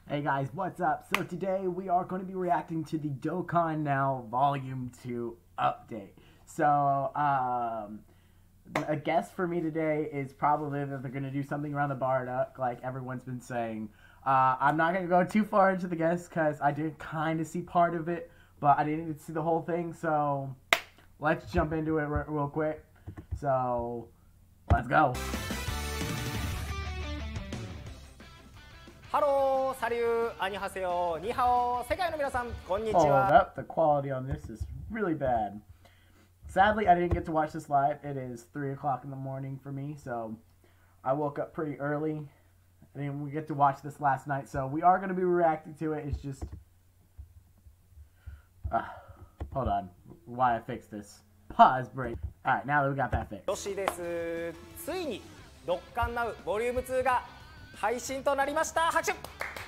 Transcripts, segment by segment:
Hey guys, what's up? So today we are going to be reacting to the Dokkan Now Volume 2 update. So, a guess for me today is probably that they're going to do something around the Bardock, like everyone's been saying. I'm not going to go too far into the guess because I did kind of see part of it, but I didn't see the whole thing, so let's jump into it real quick. So, let's go. ハロー、サリュー、アニハセヨ、ニハオ、世界の皆さん、こんにち Hold は。 up, the quality on this is really bad. Sadly, I didn't get to watch this live. It is 3 o'clock in the morning for me, so I woke up pretty early. I didn't get to watch this last night, so we are going to be reacting to it. It's just... hold on. Why I fixed this. Pause break. Alright, now that we got that fixed. よしです。ついに、ドッカンナウボリューム2が配信となりました。拍手。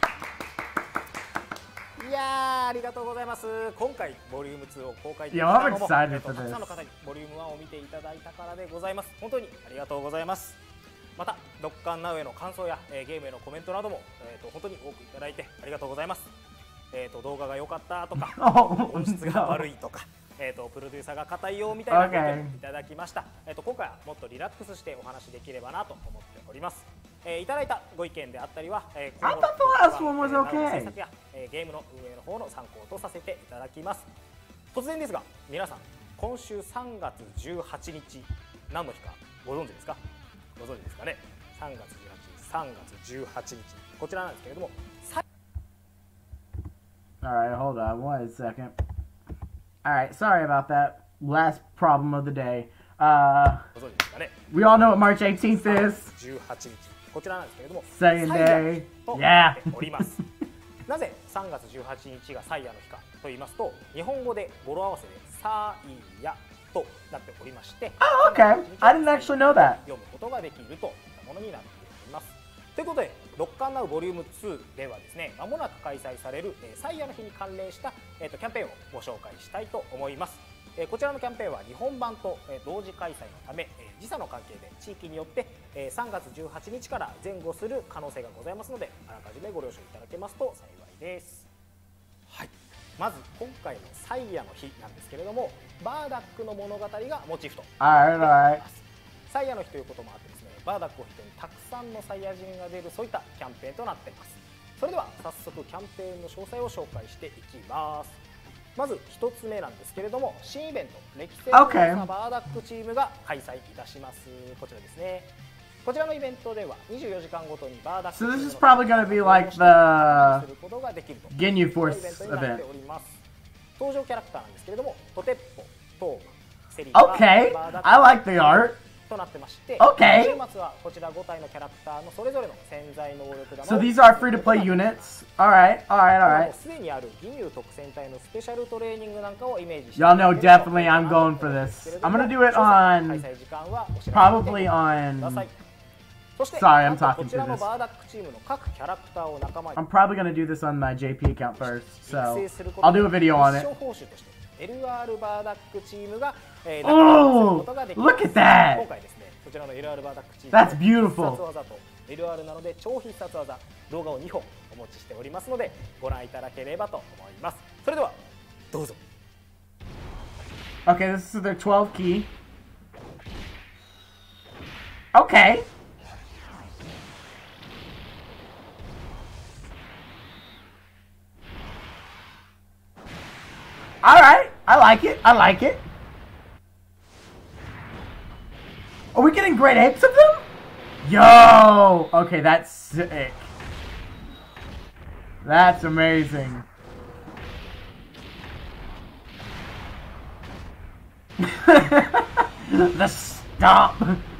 いやー、ありがとうございます。今回ボリューム2を公開できたのも、たくさんの方にボリューム1を見ていただいたからでございます。本当にありがとうございます。またドッカンナウへの感想や、ゲームへのコメントなども、本当に多くいただいてありがとうございます。動画が良かったとか、音質が悪いとか。プロデューサーが硬いよみたいなことをいただきました。今回はもっとリラックスしてお話できればなと思っております。いただいたご意見であったりは、今後の制作やゲームの運営の方の参考とさせていただきます。突然ですが、皆さん今週3月18日何の日かご存知ですか？ご存知ですかね。3月18日こちらなんですけれども。 Alright, hold on one second. Alright, sorry about that. Last problem of the day. We all know what March 18th is. 18日こちらなんですけれども、 Second day. Yeah. おります。なぜ3月18日がサイヤの日かと言いますと、日本語で語呂合わせでサイヤとなっておりまして、 Oh, okay. I didn't actually know that. 読むことができるといったものになっております。ということで、ドッカンナウボリューム2ではですね、まもなく開催されるサイヤの日に関連したキャンペーンをご紹介したいと思います。こちらのキャンペーンは日本版と同時開催のため、時差の関係で地域によって3月18日から前後する可能性がございますので、あらかじめご了承いただけますと幸いです。はい、まず今回のサイヤの日なんですけれども、バーダックの物語がモチーフとなっています。サイヤの日ということもあってですね、バーダックを筆頭にたくさんのサイヤ人が出る、そういったキャンペーンとなっています。それでは早速キャンペーンの詳細を紹介していきます。まず1つ目なんですけれども、新イベント歴戦のバーダックチームが開催いたします。こちらですね。こちらのイベントでは24時間ごとにバーダックチームの So this is probably going to be like the Ginyu Force event. 登場キャラクターなんですけれども、トテッポ、トーマ、セリバ、 Okay, I like the art. となってまして、 Okay. 週末はこちら5体のキャラクターのそれぞれの潜在能力玉 So these are free to play units. Alright, alright, alright. すでにあるギニュー特戦隊のスペシャルトレーニングなんかをイメージして Y'all know definitely I'm going for this. I'm gonna do it on probably on Sorry, I'm talking through this. I'm probably gonna do this on my JP account first, so I'll do a video on it. LR バーダックチームが Oh, look at that! 今回ですね、こちらの LR バーダックチーム That's beautiful. 必殺技と LR なので超必殺技動画を2本お持ちしておりますのでご覧いただければと思います。それではどうぞ。 Okay, this is their 12 key. Okay. Alright, I like it, I like it. Are we getting great apes of them? Yo! Okay, that's sick. That's amazing. The stomp!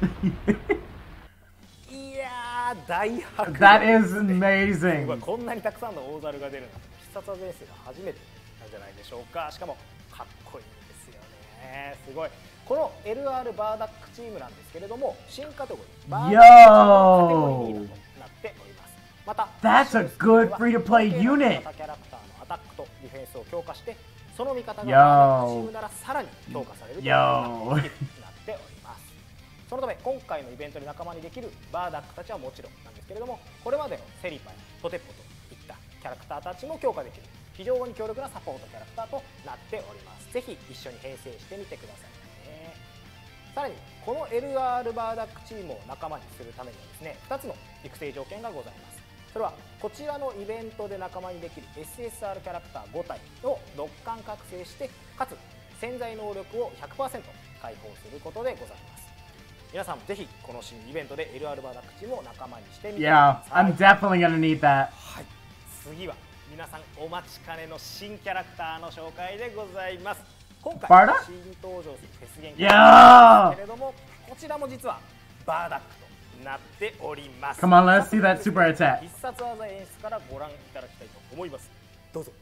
That is amazing. こんなにたくさんの大猿が出るのは必殺技ですが初めてなんじゃないでしょうか。しかもかっこいいですよね。すごい。この LR バーダックチームなんですけれども、新カテゴリーバーダックチームのカテゴリー2となっております。また That's a good free to play unit. キャラクターのアタックとディフェンスを強化して、その味方がバーダックチームならさらに強化されるということになっております。そのため今回のイベントに仲間にできるバーダックたちはもちろんなんですけれども、これまでのセリパやトテッポといったキャラクターたちも強化できる非常に強力なサポートキャラクターとなっております。ぜひ一緒に編成してみてくださいね。さらにこの LR バーダックチームを仲間にするためにはですね、2つの育成条件がございます。それはこちらのイベントで仲間にできる SSR キャラクター5体を6巻覚醒して、かつ潜在能力を 100% 解放することでございます。皆さんもぜひこの新イベントで LR バーダックチームを仲間にしてみてくだ Yeah, さい。 I'm definitely gonna need that. はい、次は皆さんお待ちかねの新キャラクターの紹介でございます。今回 Bardock？ 新登場するフェス限界なんですけれども、こちらも実はバーダックとなっております。 Come on, let's see that super attack. 必殺技演出からご覧いただきたいと思います。どうぞ。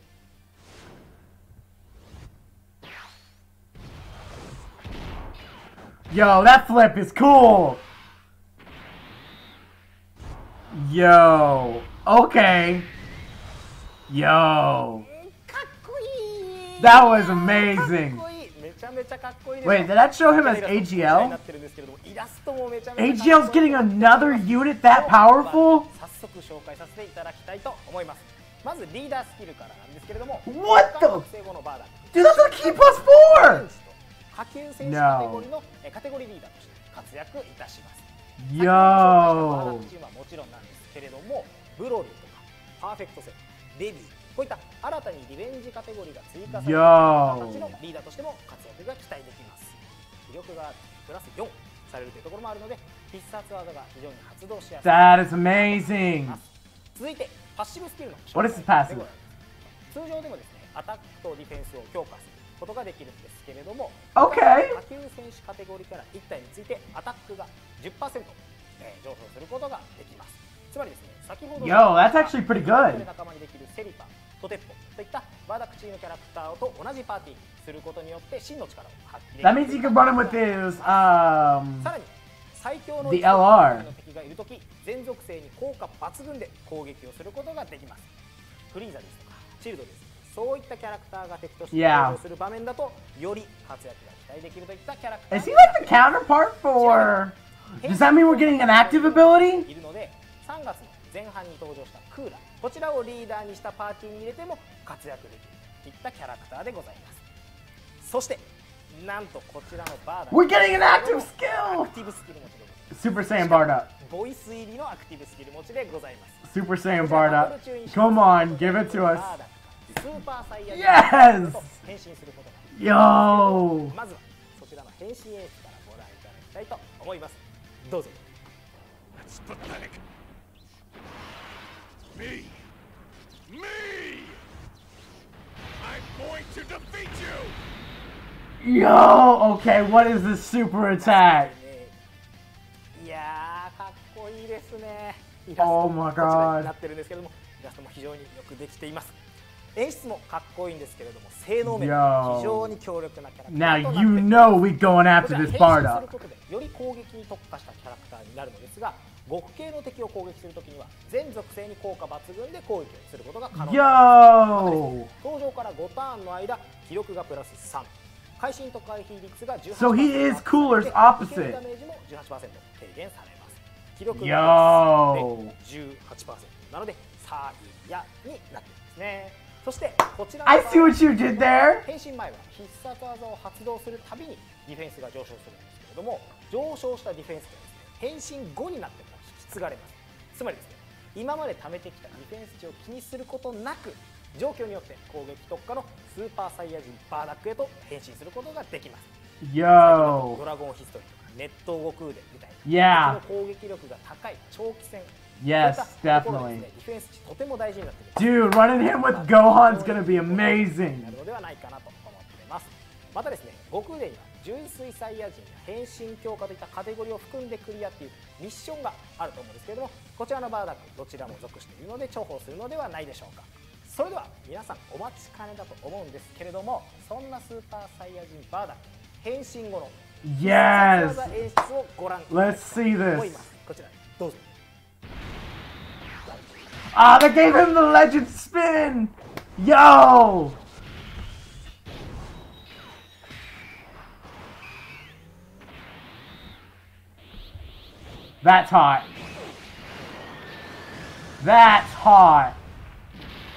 Yo, that flip is cool. Yo, okay. Yo, かっこいい。 that was amazing. かっこいい。めちゃめちゃかっこいいです。 Wait, did that show him as な AGL? ってるんですけれども、イラストもめちゃめちゃかっ AGL's こいい getting another unit that powerful? 早速紹介させていただきたいと思います。まずリーダースキルからなんですけれども、 What the- 覚醒後のバーダック Dude, that's a key plus 4! 下級選手カテゴリーのカテゴリーリーダーとして活躍いたします。 Yo. バーダックチームはもちろんなんですけれども、ブロリーとかパーフェクトセン、レビー、こういった新たにリベンジカテゴリーが追加された Yo. 形のリーダーとしても活躍が期待できます。威力がプラス4されるというところもあるので、必殺技が非常に発動しやすい。 That is amazing. 続いてパッシブスキルの What is his passive? 通常でもですね、アタックとディフェンスを強化することができるんですけれども、 Okay. 下級選手カテゴリーから1体についてアタックが 10%、上昇することができます。つまりですね、先ほど Yo, that's actually pretty good. 仲間にできるセリパ、トテッポといったバーダックチームキャラクターと同じパーティーにすることによって真の力を発揮できる。 That means you can run him with his, さらに最強の The LR の敵がいるとき、全属性に効果抜群で攻撃をすることができます。フリーザですとかチルドですとか、そういったキャラクターが敵として Yeah. 登場する場面だとより活躍が期待できるといったキャラクター is he like the counterpart for... Does that mean we're getting an active ability? いるので、3月の前半に登場したクーラー、こちらをリーダーにしたパーティーに入れても活躍できるといったキャラクターでございます。そしてなんとこちらのバーダー We're getting an active ア skill! クティブスキル持ちでございます。 Super Saiyan Bardock. ボイス入りのアクティブスキル持ちでございます。 Super Saiyan Bardock. Come on, give it to us. スーパーサイヤ Yes! と変身することが Yo! まずはそちらの変身演出からご覧いただきたいと思います。どうぞ。 That's pathetic. Me! Me! I'm going to defeat you! Yo! Okay, what is this super attack? いやーかっこいいですね。イラスト Oh も my こちら god. になってるんですけども、イラストも非常によくできています。演出もかっこいいんですけれども、性能面で Yo. 非常に強力なキャラクター Now となって you います。 know we're going こち after ら this 変身する Bardock. ことでより攻撃に特化したキャラクターになるのですが、極系の敵を攻撃するときには全属性に効果抜群で攻撃をすることが可能です。 Yo! 登場から5ターンの間、気力がプラス3、会心と回避率が 18%、 So he is Cooler's で opposite. ダメージも 18% 軽減されます。気力がプ Yo! ラス3で 18% なのでサーヤになっていますね。そしてこちらの I see what you did there! 変身前は必殺技を発動するたびにディフェンスが上昇するんですけれども、上昇したディフェンスがですね、変身後になっても引き継がれます。つまりですね、今まで貯めてきたディフェンス値を気にすることなく、状況によって攻撃特化のスーパーサイヤ人バーダックへと変身することができます。ド Yo! ラゴンヒストリーとかネット悟空伝みたいな Yeah. 敵の攻撃力が高い長期戦、 Yes, そういったところで definitely. ですね、ディフェンス値とても大事になってくる Dude, running him with Gohan's gonna be な amazing. るのではないかなと思っています。またですね、悟空伝には純粋サイヤ人や変身強化といったカテゴリーを含んでクリアっていうミッションがあると思うんですけれども、こちらのバーダックどちらも属しているので重宝するのではないでしょうか。それでは皆さんお待ちかねだと思うんですけれども、そんなスーパーサイヤ人バーダック変身後の Yes! 技演出をご覧いただ Let's きたい see と思い this. ます。こちらどうぞ。 Ah, they gave him the legend spin! Yo! That's hot. That's hot.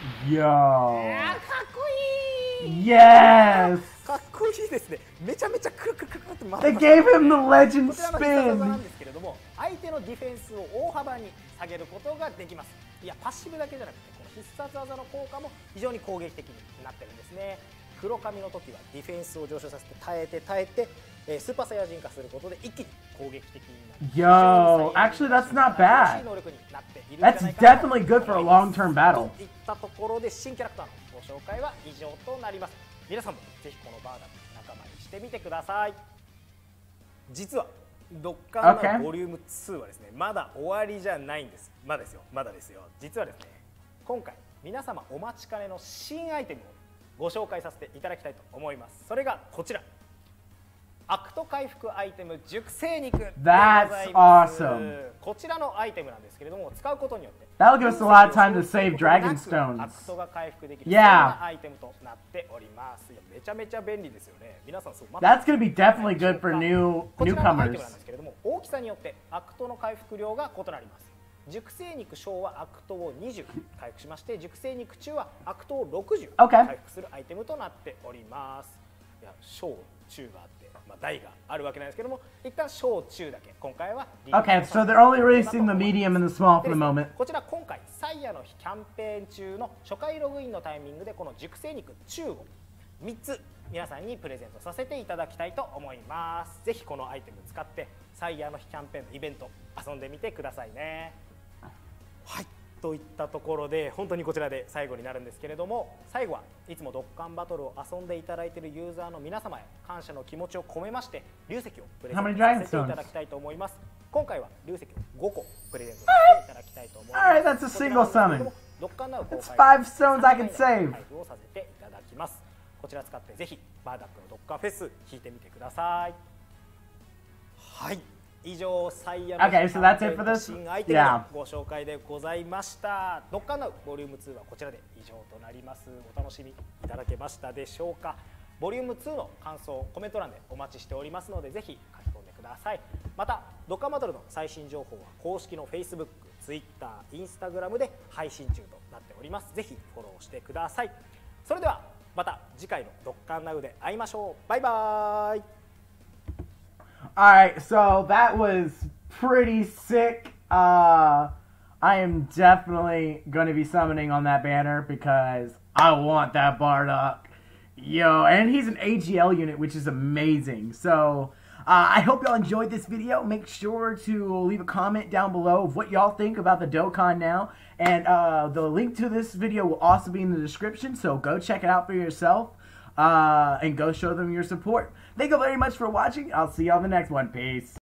Yo. かっこいい Yes. かっこいいですね。めちゃめちゃくるくるくるくるって回 They ってます gave him the legend こちらの必殺技な spin. んですけれども、相手のディフェンスを大幅に下げることができます。いや、パッシブだけじゃなくて、この必殺技の効果も非常に攻撃的になってるんですね。黒髪の時はディフェンスを上昇させて耐えて、スーパーサイヤ人化することで一気に攻撃的になる。 Yo, actually that's not bad. 能力になっているんじゃない That's かなと definitely good for a long-term battle. といったところで新キャラクターのご紹介は以上となります。皆さんもぜひこのバーダム仲間にしてみてください。実はドッカーンのボリューム2はですね、まだ終わりじゃないんです。まだですよ。実はですね、今回皆様お待ちかねの新アイテムをご紹介させていただきたいと思います。それがこちら、アクト回復アイテム熟成肉でございます。 That's awesome. こちらのアイテムなんですけれども、使うことによって That'll give us a lot of time to save Dragon ア Stones. クトが回復できる Yeah. そんなアイテムとなっております。いや、めちゃめちゃ便利ですよね。皆さんそう。 That's gonna be definitely good for こちらのアイテム newcomers. なんですけれども、大きさによってアクトの回復量が異なります。熟成肉小はアクトを20回復しまして、熟成肉中はアクトを60 Okay. 回復するアイテムとなっております。いや、小中があって、大があるわけなんですけども、一旦小中だけ今回は Okay, so they're only releasing the medium and the small for で the ですね moment. こちら今回サイヤの日キャンペーン中の初回ログインのタイミングでこの熟成肉中を3つ皆さんにプレゼントさせていただきたいと思います。ぜひこのアイテム使ってサイヤの日キャンペーンのイベント遊んでみてくださいね。はい、といったところで本当にこちらで最後になるんですけれども、最後はいつもドッカンバトルを遊んでいただいているユーザーの皆様へ感謝の気持ちを込めまして流石をプレゼントさせていただきたいと思います。今回は流石を5個プレゼントさせていただきたいと思います。 Alright, that's a single summon. ドッカンナウ公 That's 開 5 stones I can save. 配布をさせていただきます。こちら使ってぜひバーダックのドッカンフェス弾いてみてください。はい、以上サイヤの Okay, so that's it for this? 新アイテム Yeah. のご紹介でございました。ドッカンナウボリューム2はこちらで以上となります。お楽しみいただけましたでしょうか。ボリューム2の感想コメント欄でお待ちしておりますのでぜひ書き込んでください。またドッカンバトルの最新情報は公式の Facebook、Twitter、Instagram で配信中となっております。ぜひフォローしてください。それではまた次回のドッカンナウで会いましょう。バイバーイ。 Alright, so that was pretty sick. I am definitely going to be summoning on that banner because I want that Bardock. Yo, and he's an AGL unit, which is amazing. So, I hope y'all enjoyed this video. Make sure to leave a comment down below of what y'all think about the Dokkan now. And the link to this video will also be in the description, so go check it out for yourself. And go show them your support. Thank you very much for watching. I'll see you on the next one. Peace.